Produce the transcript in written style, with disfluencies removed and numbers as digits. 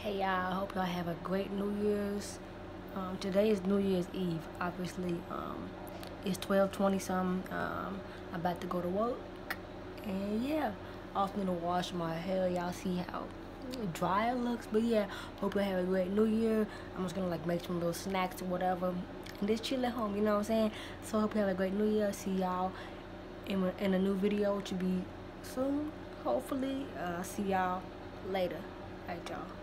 Hey y'all, hope y'all have a great New Year's. Today is New Year's Eve. Obviously, it's 12:20 something. I'm about to go to work, and yeah, off need to wash my hair. Y'all see how dry it looks, but yeah, hope y'all have a great New Year. I'm just gonna like make some little snacks or whatever, and just chill at home. You know what I'm saying? So hope you have a great New Year. See y'all in a new video, which will be soon. Hopefully, see y'all later. Alright, y'all.